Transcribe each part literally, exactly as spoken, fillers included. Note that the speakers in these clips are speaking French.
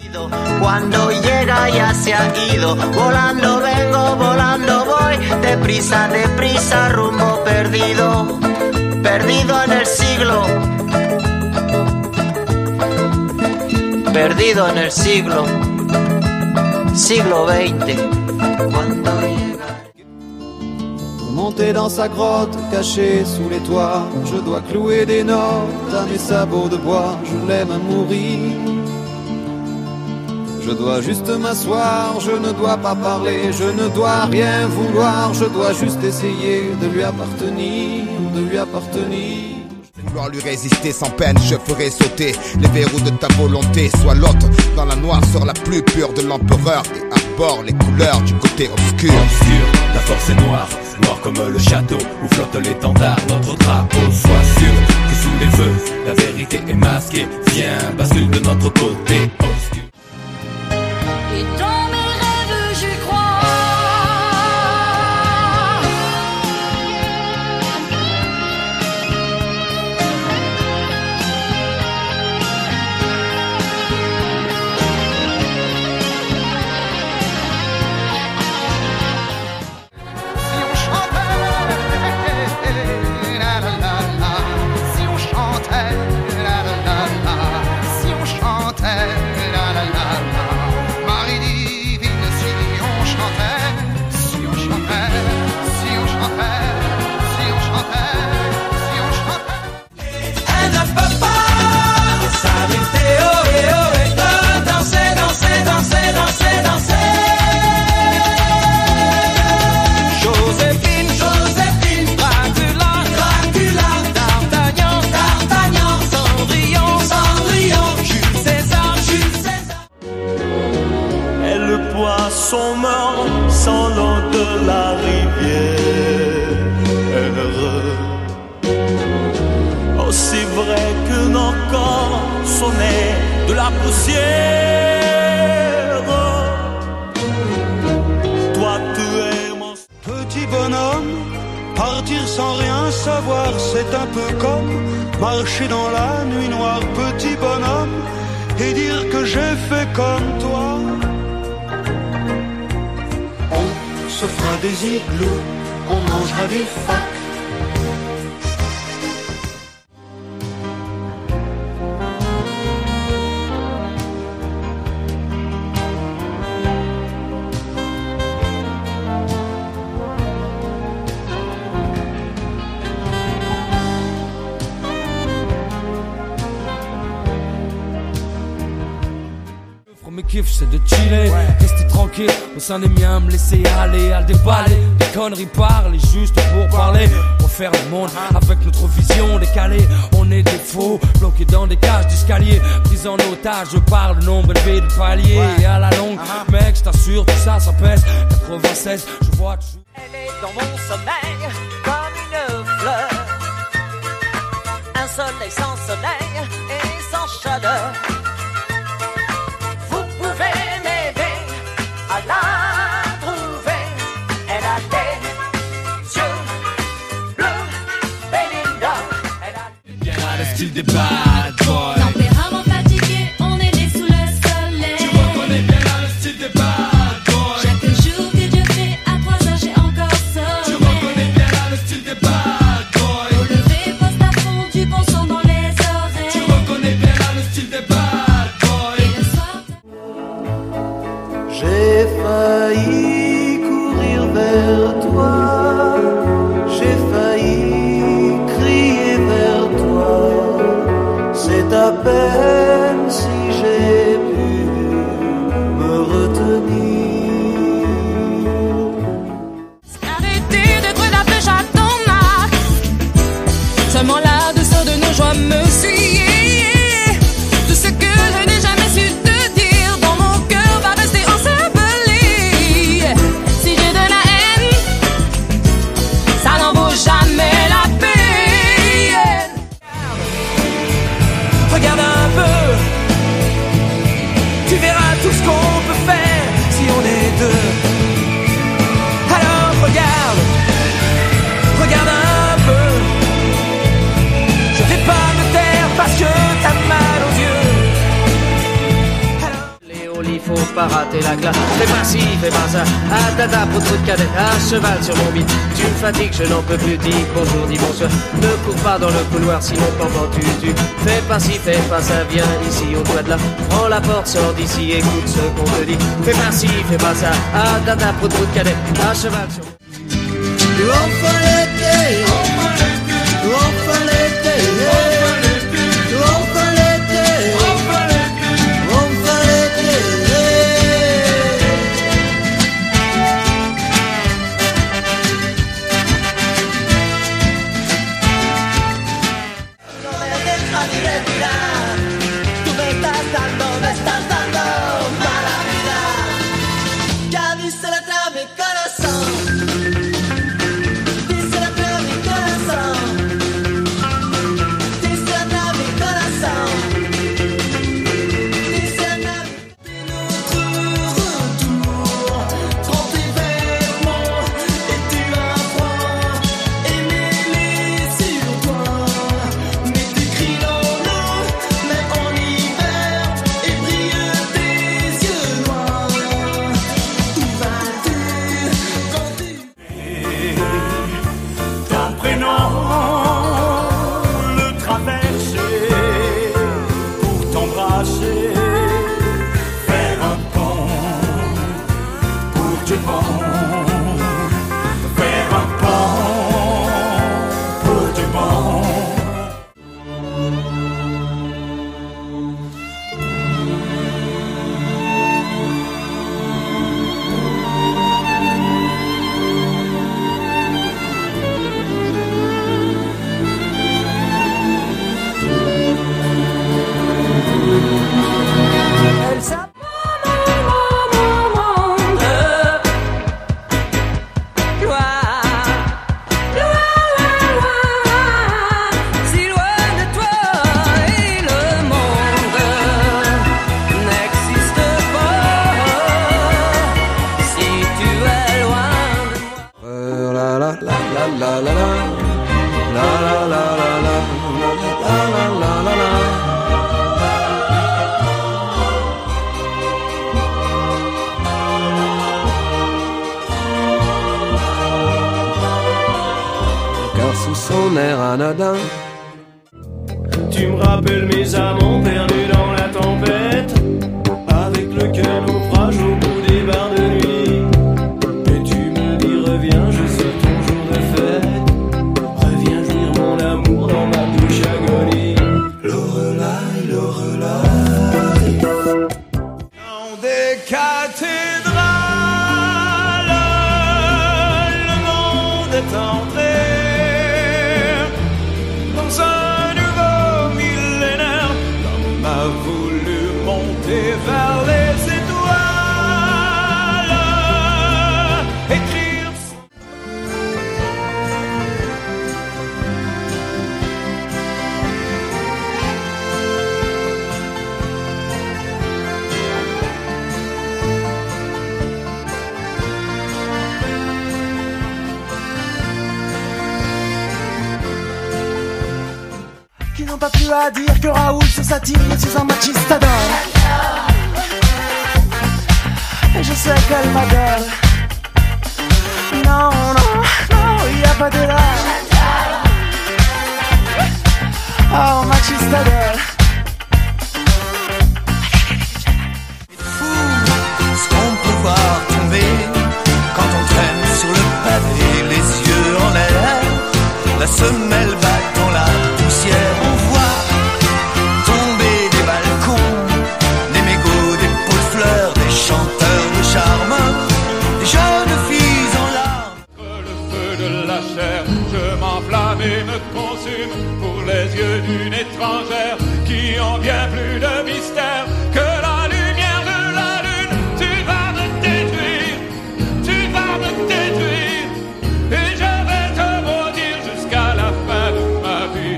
Cuando llega ya se ha ido, volando vengo, volando voy, deprisa, deprisa, rumbo perdido, perdido en el siglo, perdido en el siglo, siglo veinte. Cuando llega... Pour monter dans sa grotte, cachée sous les toits, je dois clouer des notes à mes sabots de bois, je l'aime à mourir. Je dois juste m'asseoir, je ne dois pas parler, je ne dois rien vouloir, je dois juste essayer de lui appartenir, de lui appartenir. Vouloir lui résister sans peine, je ferai sauter les verrous de ta volonté. Sois l'autre dans la noirceur la plus pure de l'empereur et arbore les couleurs du côté obscur. Obscur, la force est noire, noir comme le château où flotte l'étendard, notre drapeau. Sois sûr que sous les feux, la vérité est masquée. Viens, bascule de notre côté obscur. Et dans mes rêves j'y crois. Si on chantait, la la la la. Si on chantait, la la la la. Si on chantait, la la la la. Marie divine, si on chantait, si on chantait, si on chantait, si on chantait, si on chantait. Elle ne peut pas s'arrêter, oh et oh et de danser, danser, danser, danser, danser. Joséphine, Joséphine, Dracula, Dracula, D'Artagnan, D'Artagnan, Cendrillon, Cendrillon, Jules César, Jules César. Et le poisson meurt sans l'eau de la rivière. Aussi vrai que nos corps sont nés de la poussière. Toi tu es mon... Petit bonhomme, partir sans rien savoir, c'est un peu comme marcher dans la nuit noire. Petit bonhomme, et dire que j'ai fait comme toi. On se fera des igloos, on mangera des phaques. Mes kiffs c'est de chiller, ouais. Rester tranquille au sein des miens, me laisser aller à déballer des conneries, parler juste pour parler, refaire le monde avec notre vision décalée. On est des faux, bloqués dans des cages d'escalier, pris en otage par le nombre élevé de paliers, ouais. Et à la longue, uh-huh. Mec je t'assure tout ça ça pèse. Quatre-vingt-seize, je vois toujours. Elle est dans mon sommeil comme une fleur, un soleil sans soleil et sans chaleur. À la trouver, elle a des yeux bleus, Belinda, elle a bien le style des bad boys. Tempérament fatigué, on est né sous le soleil. Tu reconnais bien là le style des bad boys. Chaque jour que Dieu fait, à trois heures j'ai encore sommeil. Tu reconnais bien là le style des bad boys. Au lever, poste à fond, du bon son dans les oreilles. Tu reconnais bien là le style des bad boys. Et le soir, J'ai failli courir vers toi, j'ai failli crier vers toi, c'est à rater la classe. Fais pas ci, fais pas ça, ah dada, pour trop de cadet, à cheval sur mon bide. Tu me fatigues, je n'en peux plus, dis bonjour, dis bonsoir. Ne cours pas dans le couloir, sinon pendant tu tu. Fais pas ci, fais pas ça, viens ici au doigt de là. Prends la porte, sors d'ici, écoute ce qu'on te dit. Fais pas ci, fais pas ça, ah dada, pour trop de cadet, à cheval sur mon sous son air anodin. Tu me rappelles mes amants perdus dans la tempête, avec le cœur naufrage au bout des bars de nuit. Et tu me dis reviens, je sais ton jour de fête. Reviens jouir mon amour dans ma douce agonie. Lorelai, Lorelai, dans des cathédrales, le monde est entré. A voulu monter vers les étoiles, écrire. Qui n'ont pas plus à dire que Raoul se satire sous un machistador. Et je sais qu'elle m'adore. Non, non, non, il n'y a pas de là. Oh, machistador. Fou, ce qu'on peut voir tomber quand on traîne sur le pavé, les yeux en l'air, la semelle bat dans la poussière. On voit tomber des balcons, des mégots, des pots de fleurs, des chanteurs de charme, des jeunes filles en larmes. Le feu de la chair, je m'enflamme et me consume pour les yeux d'une étrangère qui ont bien plus de mystère que la lumière de la lune. Tu vas me détruire, tu vas me détruire, et je vais te maudire jusqu'à la fin de ma vie.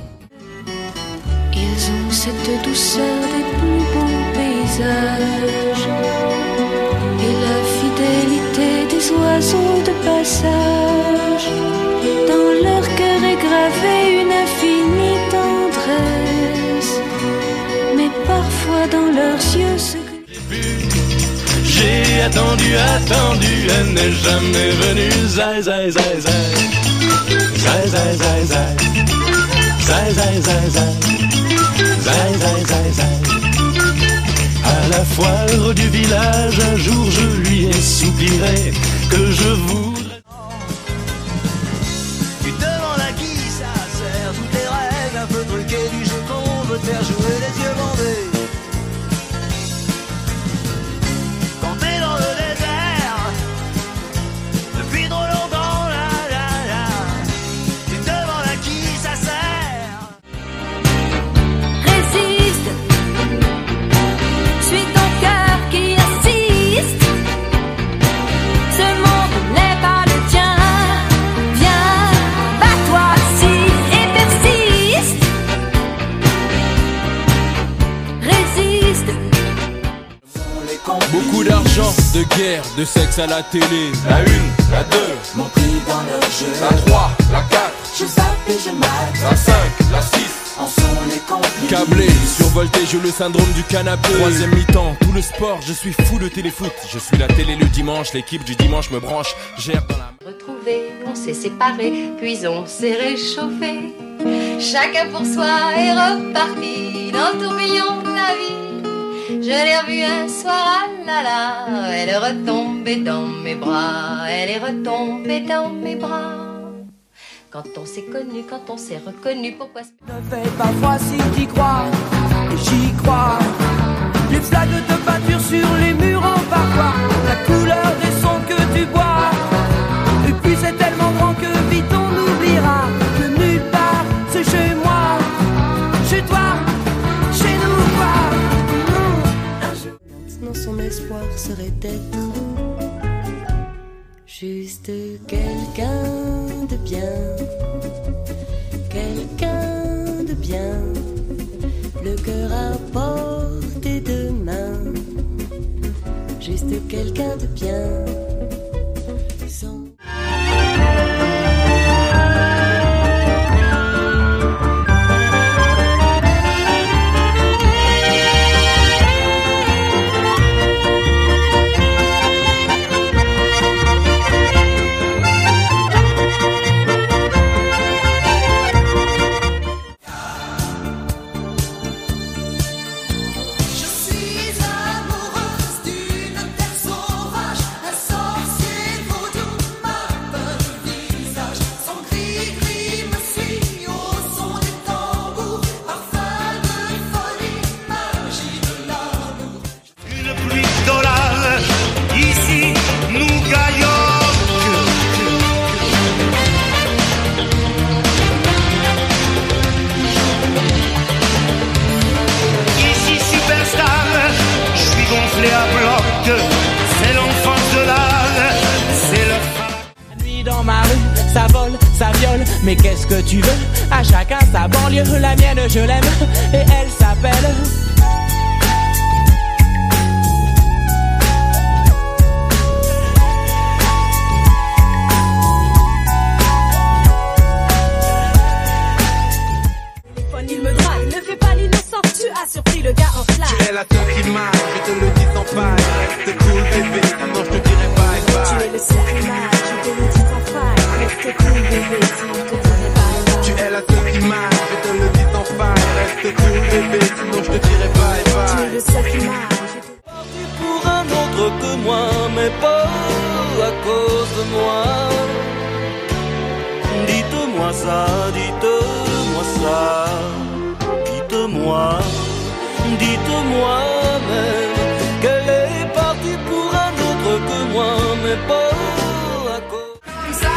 Ils ont cette douceur des plus beaux paysages et la fidélité des oiseaux de passage. Dans leur cœur est gravée une infinie tendresse, mais parfois dans leurs yeux se... J'ai attendu, attendu, elle n'est jamais venue. Zai, zai, zai, zai. Zai, zai, zai, zai. Zai, zai, zai, zai. Zai, zai, zai, zai. À la foire du village, un jour je lui ai soupiré que je voudrais. Tu demandes à qui ça sert, toutes les règles un peu truquées du jeu qu'on veut te faire jouer les yeux bandés. Quand t'es dans le désert, depuis trop longtemps, là, là, là, tu demandes à qui ça sert. Résiste, suis ton cœur qui assiste. Ce monde n'est pas le tien. Viens, bats-toi si et persiste. Résiste. Beaucoup d'argent, de guerre, de sexe à la télé. La une, la deux, Mon prix dans leur jeu. la trois, la quatre, Je zappe et je mate. la cinq, la six. En sont les complices. Câblé, survolté, j'ai le syndrome du canapé. Troisième mi-temps, tout le sport, je suis fou de téléfoot. Je suis la télé le dimanche, l'équipe du dimanche me branche. Gère dans la... Retrouvés, on s'est séparés, puis on s'est réchauffé. Chacun pour soi est reparti dans le tourbillon de la vie. Je l'ai revue un soir, ah là là, elle est retombée dans mes bras, elle est retombée dans mes bras. Quand on s'est connu, quand on s'est reconnu, pourquoi se... Ne fais pas froid si t'y crois, et j'y crois. Les flaques de peinture sur les murs en parfois, la couleur des sons que tu bois. Et puis c'est tellement grand que vite on oubliera que nulle part c'est chez moi, chez toi, chez nous quoi. Maintenant son espoir serait d'être juste quelqu'un de bien, quelqu'un de bien, le cœur à portée de main, juste quelqu'un de bien. Sans... C'est l'enfance de l'âne, c'est le... La nuit dans ma rue, ça vole, ça viole, mais qu'est-ce que tu veux? À chacun sa banlieue, la mienne je l'aime, et elle s'appelle... Il me drague, ne fais pas l'innocent, tu as surpris le gars en flash. Tu es la seule qui m'aille, je te le dis sans faille. Reste cool bébé, sinon je te dirai bye bye. Tu es le seul qui m'aille, je te le dis sans faille. Reste cool bébé, sinon je te dirai bye bye. Tu es la seule qui m'aille, je te le dis sans faille. Reste cool bébé, sinon je te dirai bye bye. Tu es le seul qui m'aille, je te... Parti pour un autre que moi, mais pas à cause de moi. Dites-moi ça, dites-moi ça. Dites-moi, dites-moi même qu'elle est partie pour un autre que moi, mais pas à cause de ça.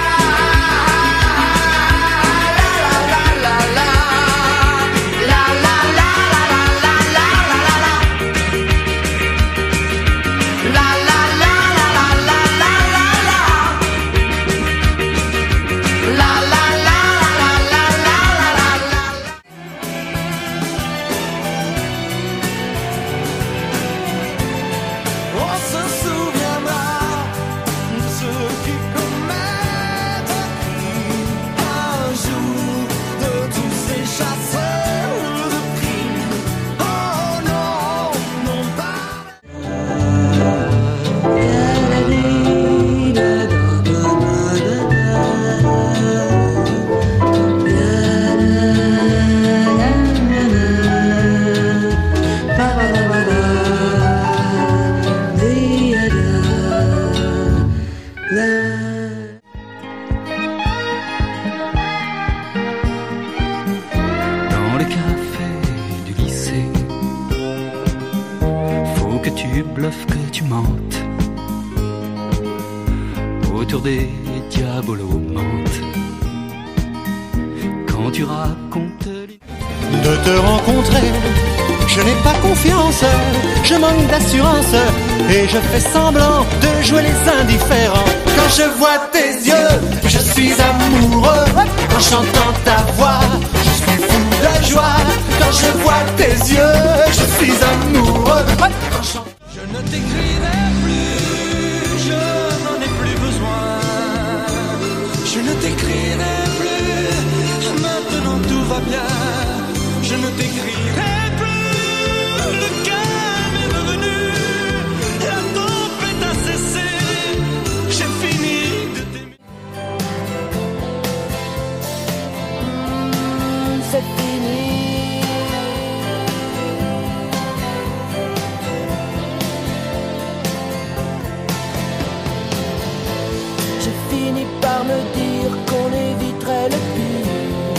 tu bluffes, que tu mentes autour des diabolos mentent. Quand tu racontes de te rencontrer, je n'ai pas confiance, je manque d'assurance et je fais semblant de jouer les indifférents. Quand je vois tes yeux, je suis amoureux. En chantant ta voix, je suis fou de joie. Quand je vois tes yeux, je suis amoureux. En chantant... Je ne t'écrirai plus, je n'en ai plus besoin. Je ne t'écrirai plus, maintenant tout va bien. Je ne t'écrirai plus, le calme est revenu, la tempête a cessé, j'ai fini de t'aimer. C'est fini. J'ai fini par me dire qu'on éviterait le pire.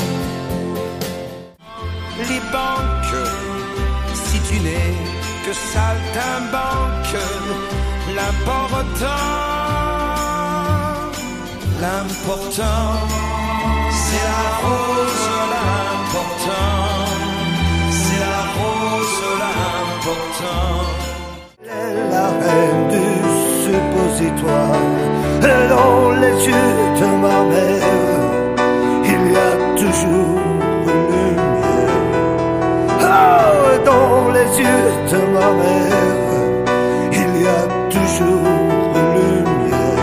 Les banques, si tu n'es que saltimbanque, l'important, l'important, c'est la rose, l'important, c'est la rose, l'important. Elle est la reine du suppositoire, dans les yeux de ma mère, il y a toujours dans les yeux de ma mère, il y a toujours une lumière.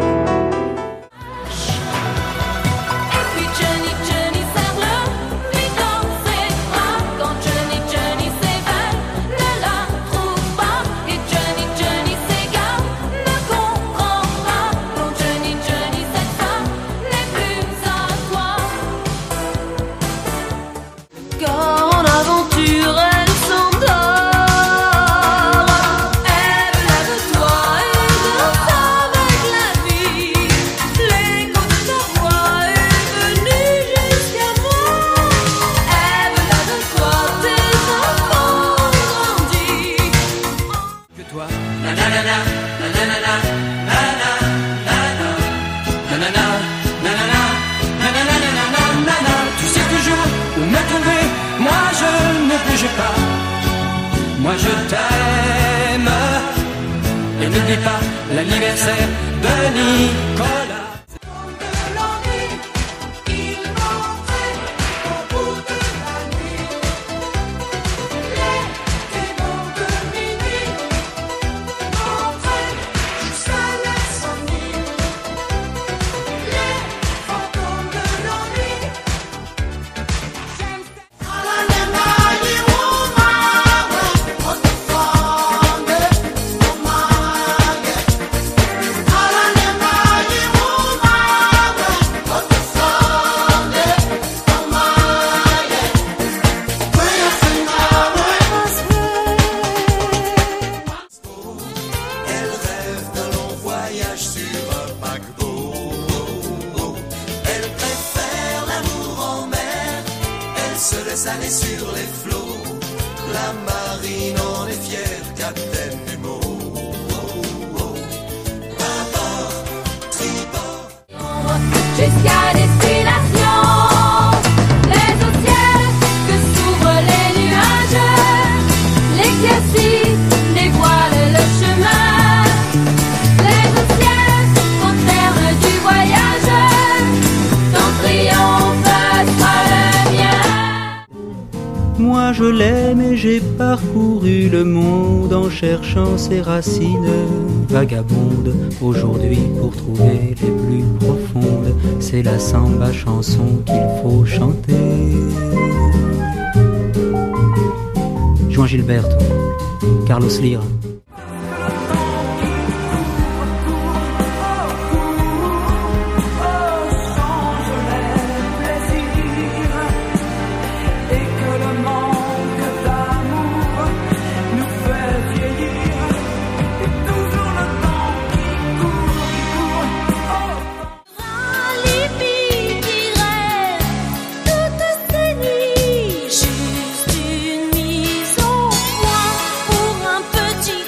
Et puis Johnny, Johnny s'avale, lui dans ses bras. Quand Johnny, Johnny s'évade, ne la trouve pas. Et Johnny, Johnny s'égare, ne comprend pas. Quand Johnny, Johnny cette femme n'est plus à toi. Quand en aventure elle s'endort, elle veut de toi et danse avec la vie. L'écho de ta voix est venu jusqu'à moi. Elle veut de toi, tes enfants grandis. que toi. Nanana, nanana, nanana, nanana, nanana, nanana, nanana. Tu sais toujours où me trouver, moi je ne bouge pas. Moi je t'aime. Et n'oublie pas l'anniversaire de Nicolas. Se laisse aller sur les flots, la marine en est fière, capitaine Nemo. Bâbord, tribord, jusqu'à destination. Les au ciel que s'ouvrent les nuages, l'éclaircie dévoile le chemin. Les au ciel au terme du voyage, ton triomphe sera le mien. Moi je l'aime et j'ai parcouru le monde en cherchant ses racines vagabondes. Aujourd'hui pour trouver les plus profondes, c'est la samba chanson qu'il faut chanter. Juan Gilberto, Carlos Lira. Juste une mise au point pour un petit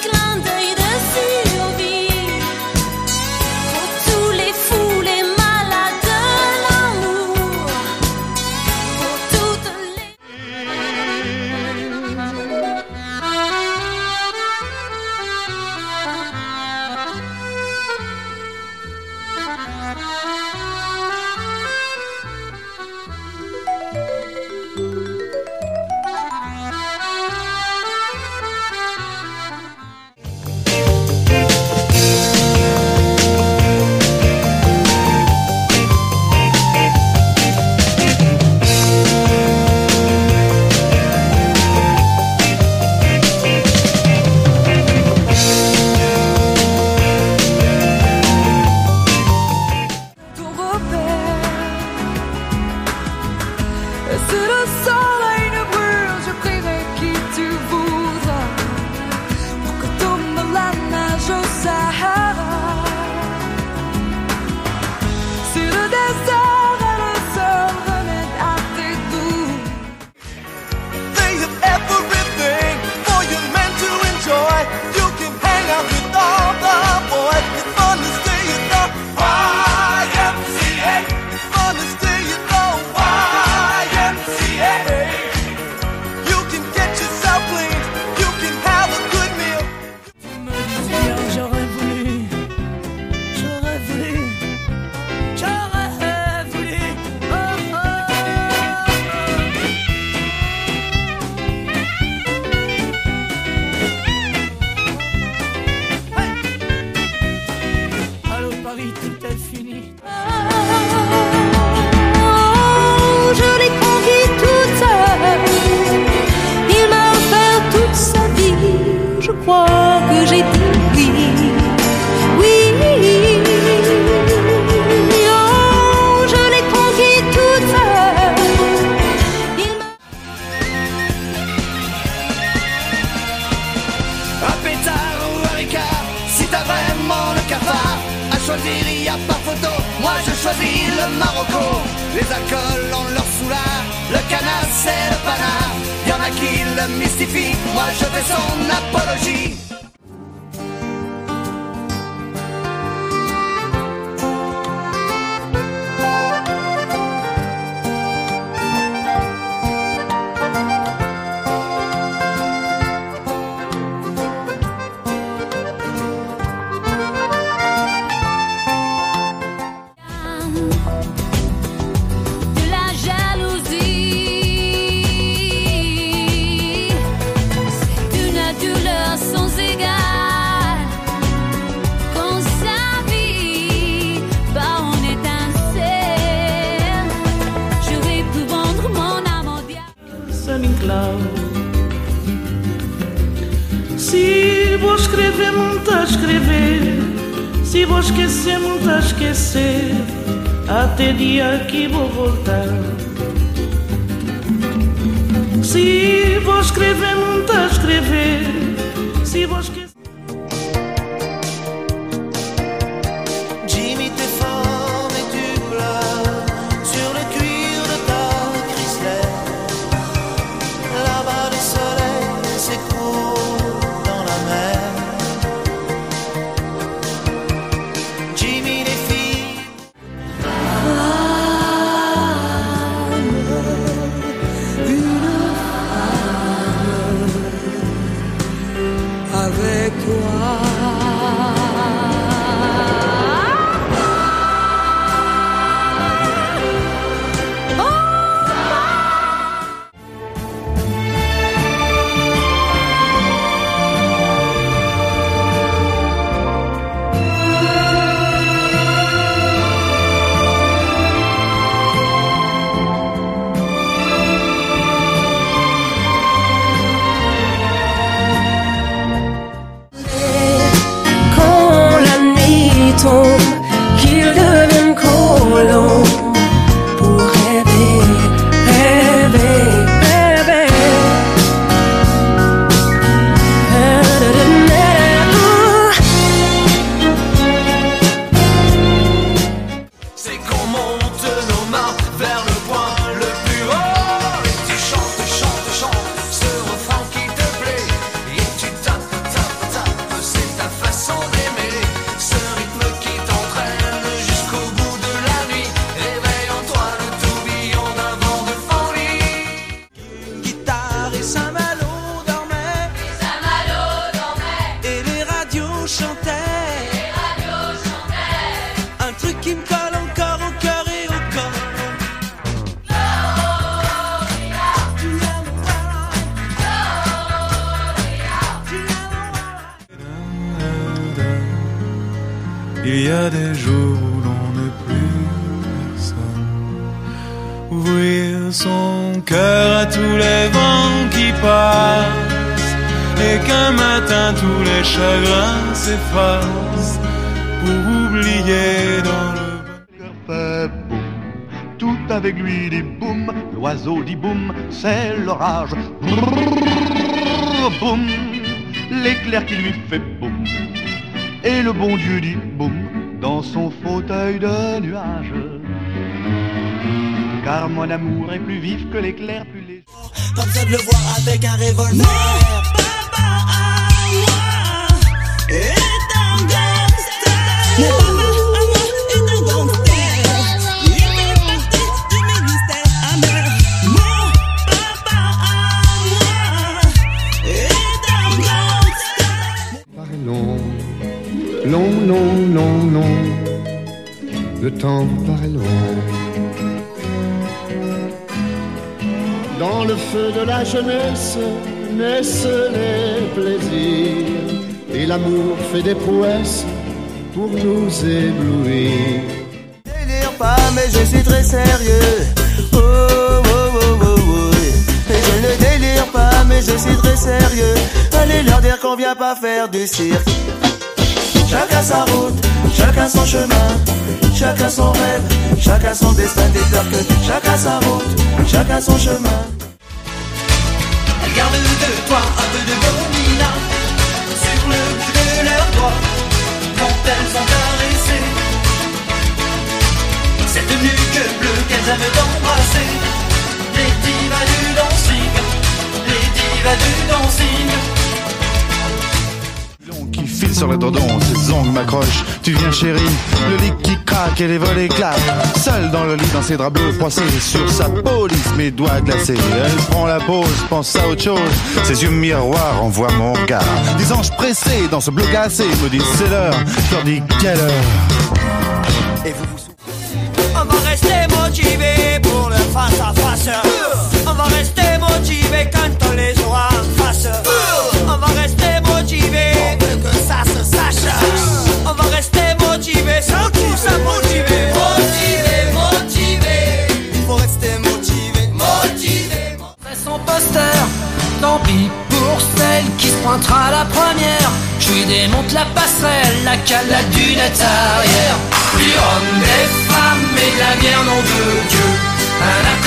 Un pétard ou un ricard, si t'as vraiment le cafard à choisir, il y a pas photo. Moi je choisis le Marocco. Les alcools ont leur soulard, le canard c'est le panard. Y'en a qui le mystifient, moi je fais son apologie. Se vou escrever, muito a escrever. Se vou esquecer, muito a esquecer. Até dia que vou voltar. Se vou escrever, muito a escrever. Se vou esquecer. Avec toi. Qu'il devienne colon pour rêver, rêver, rêver. C'est qu'on monte nos mains vers le point le plus haut. Et tu chantes, chantes, chantes ce refrain qui te plaît. Et tu tapes, tapes, tapes, c'est ta façon d'aimer. Ce rythme qui t'entraîne jusqu'au bout de la nuit. Réveille en toi le tourbillon d'un vent de folie. Guitare et Saint-Malo dormaient, Saint-Malo dormait, et les radios chantaient, les radios chantaient. un truc qui me colle encore au cœur et au corps. Il y a des jours où l'on n'est plus personne. Ouvrir son cœur à tous les vents qui passent, et qu'un matin tous les chagrins s'effacent pour oublier dans le cœur fait boum, tout avec lui dit boum, l'oiseau dit boum, c'est l'orage. Brrr, boum, l'éclair qui lui fait boum. Et le bon Dieu dit boum dans son fauteuil de nuage. Car mon amour est plus vif que l'éclair, plus léger. Pas besoin de le voir avec un revolver. Mon papa à moi est un gangster. Mon papa à moi est un gangster. Il fait partie du ministère amer. Mon papa à moi est un gangster. Paraît long, long, long, long, long. Le temps vous paraît long. Dans le feu de la jeunesse naissent les plaisirs, et l'amour fait des prouesses pour nous éblouir. Délire pas, mais je suis très sérieux. Oh, oh, oh, oh, oh. Et je ne délire pas, mais je suis très sérieux. Allez leur dire qu'on vient pas faire du cirque. Chacun sa route, chacun son chemin. chacun son rêve, chacun son destin, des peurs que chacun sa route, chacun son chemin. Elles gardent de toi un peu de gomina sur le bout de leurs doigts quand elles sont caressées. Cette nuque bleue qu'elles aiment d'embrasser, les divas du dancing, les divas du dancing. Qui file sur le dodon, ses ongles m'accrochent. Tu viens chérie, le lit qui craque et les volets claquent. Seule dans le lit, dans ses draps bleus froissés, sur sa peau lisse, mes doigts glacés. Elle prend la pause, pense à autre chose. Ses yeux miroirs envoient mon regard. Des anges pressés dans ce bleu glacé me disent c'est l'heure. Je leur dis quelle heure. Et vous vous On va rester motivé pour le face à face. On va rester motivé quand on les aura en face. On va rester motivé, on veut que ça se sache. On va rester motivé, sans tout ça motivé. Motivé, motivé. Il faut rester motivé, motivé. Fait son poster, tant pis pour celle qui se pointera la première. Je lui démonte la passerelle, la cale, la dunette arrière. Puis homme des femmes et de la bière, nom de Dieu. Un